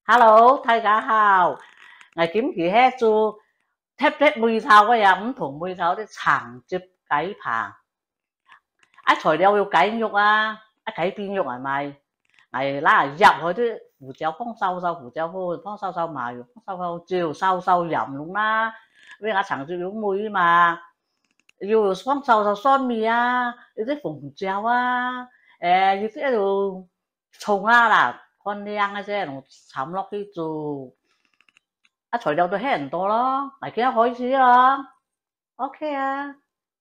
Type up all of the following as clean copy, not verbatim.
Hello，大家好。我今期喺做貼梅頭嘅呀，唔同梅頭啲橙汁雞扒。材料要雞肉啊，雞邊肉係咪？我拉入去啲胡椒放收收胡椒粉，放收收麻油，放收收椒，收收鹽luôn啦。因為我橙汁要梅嘛，要放收收蒜米啊，要啲紅椒啊，要啲喺度葱啊啦。con nhang cái啫，同沉落去做，材料都很多咯，嚟幾開始咯，OK 啊。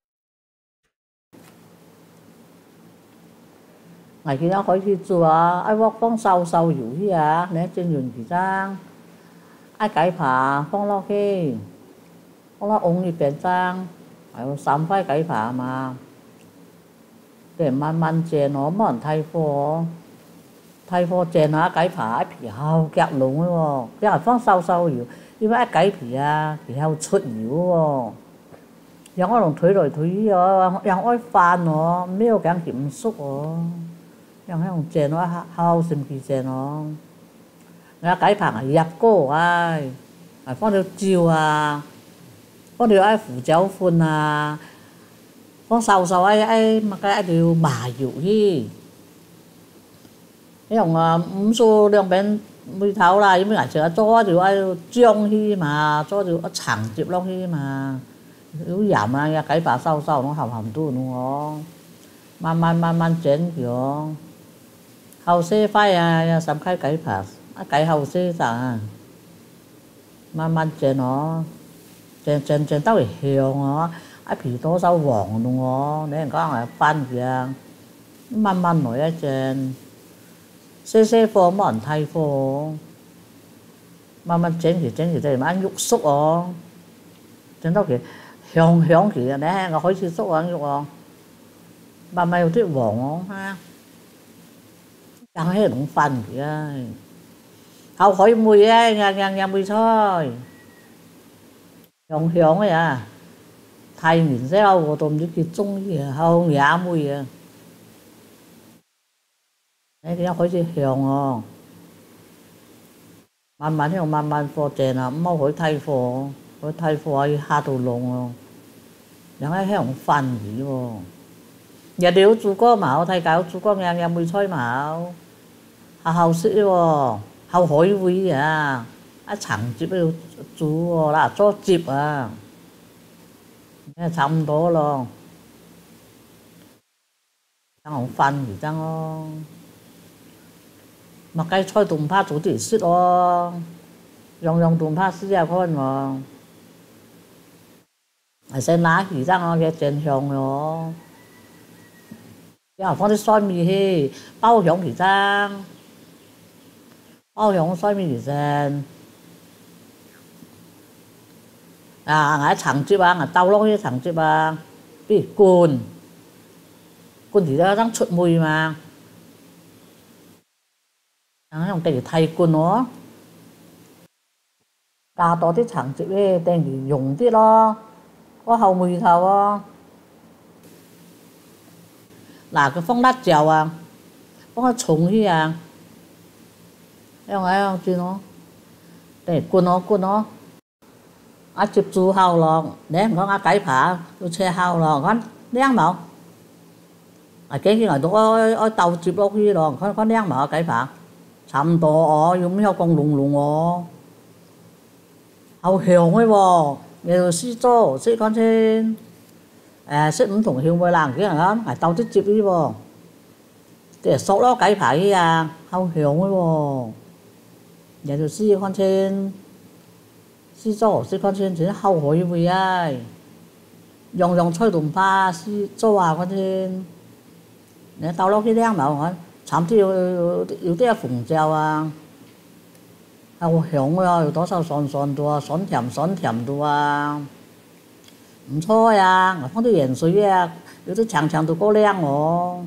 嚟幾開始做啊，愛鑊放少少油去啊，你蒸完幾張，愛雞扒放落去，放落甕裏邊蒸，還有3塊雞扒嘛，你慢慢煎哦，唔好太火。太火煎下雞扒皮好夾濃嘅喎，因為放少少油，因為雞皮啊皮好出油喎，讓我用推來推去哦，讓我翻哦，沒有咁鹹熟哦，讓我用煎哦，好神奇煎哦，我雞扒係入鍋唉，係放條椒啊，放條愛胡椒粉啊，放少少乜嘅條麻油去。用五素兩邊梅頭啦，因為我成日做就愛醬去嘛，做就橙汁落去嘛，有鹽啊，雞扒收收nó hầm都nữa，慢慢煎佢，後些塊啊，3塊雞扒，雞後些咋，慢慢煎nó，煎到會香哦，皮多少黃nữa，你講係翻嘅，慢慢來煎。細火唔好太火，慢慢煎佢就慢慢肉熟哦，煎到佢香佢咧，我開始熟啊肉哦，慢慢有啲黃哦哈，然後喺度翻佢啊，後海梅啊，硬梅菜，香嘅呀，太年些我都唔知佢中意啊，後野梅啊。你點解開始香哦？慢慢火煎啊，唔好開太火，開太火要嚇到燶哦。然後香翻魚喎，日料煮過冇，太搞煮過硬梅菜冇，後食喎，後海會啊，橙汁要煮喎啦，做汁啊，差唔多咯，香翻魚真咯。mà cái thôi tùng pha chủ tỷ xích ô dùng tùng pha xích ra con mà sẽ lá thì ra cái trên hồng nó cái phong đi xoay mì he bao hồng thì ra bao hồng xoay mì thì ra ngài chẳng chứ ba ngài tao lông như chẳng chứ ba bị cồn thì ra đang trộn mùi mà用地太罐咯，加多啲橙汁咧，定住溶啲咯，個後梅頭喎。嗱，佢放辣椒啊，放個葱去啊，用轉咯，定罐咯，接煮好咯，你唔講雞扒要切好咯，講靚冇？幾個人都愛豆接落去咯，講靚冇雞扒。差唔多哦，要咩講濃哦，好香嘅喎，又試咗試講先，識唔同香味啦，幾人啊，係豆啲接啲喎，即係熟咯雞排啊，好香嘅喎，又就試講先，試咗試講先，真係好開胃啊，用菜同花試咗啊講先，你豆落去靚冇講。慘啲有啲紅椒啊，好香啊！有多少酸度啊，酸甜度啊，唔錯呀！我放啲鹽水啊，有啲長度夠靚哦。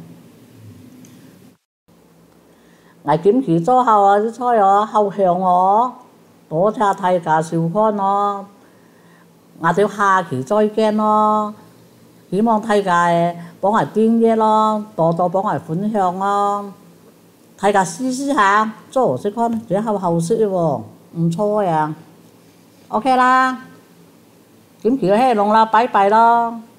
我檢佢做好啊啲菜哦，好香哦，多謝大家收看咯，我哋下期再見咯，希望大家幫我訂閱咯，多幫我分享咯。 大家试试下，做食看，这好好食喎，唔錯呀。OK 啦，今期就係咁啦，拜拜咯。